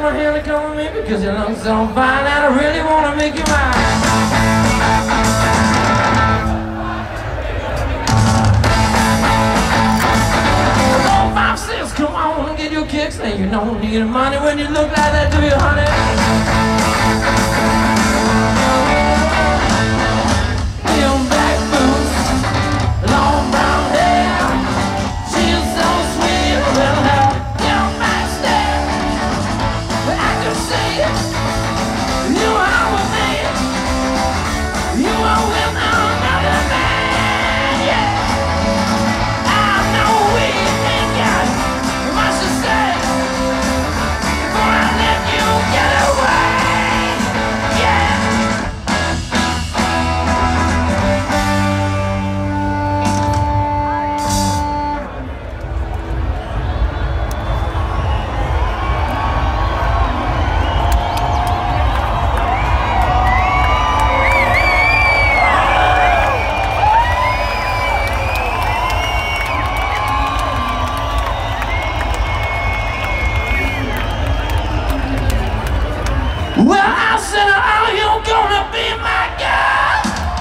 my hand and come with me because you look so fine and I really want to make you mine. 4, 5, 6, come on and get your kicks. And you don't need the money when you look like that, do you, honey? Well, I said, are you gonna be my girl?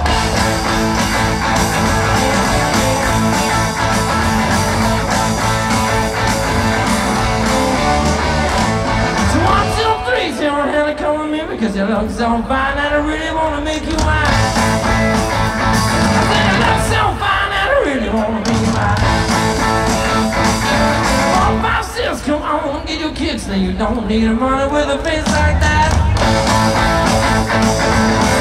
So 1, 2, 3, say your hand and come with me because you look so fine and I really wanna make you mine. I said you look so fine and I really wanna make you mine. 4, 5, 6, come on, get your kicks. Now you don't need the money with a face like that.